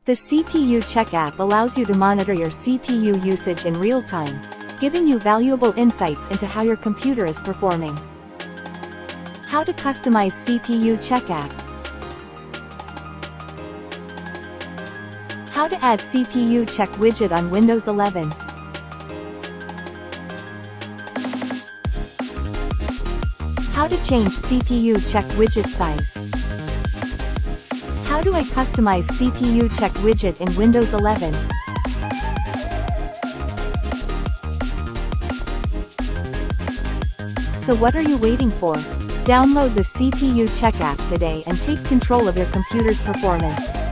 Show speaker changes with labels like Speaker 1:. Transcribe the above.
Speaker 1: The CPU Check app allows you to monitor your CPU usage in real time, giving you valuable insights into how your computer is performing. How to customize CPU Check app. How to add CPU Check widget on Windows 11. How to change CPU Check widget size. How do I customize CPU Check widget in Windows 11? So what are you waiting for? Download the CPU Check app today and take control of your computer's performance.